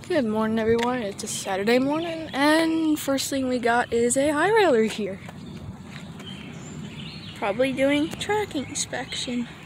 Good morning, everyone. It's a Saturday morning, and first thing we got is a high railer here. Probably doing track inspection.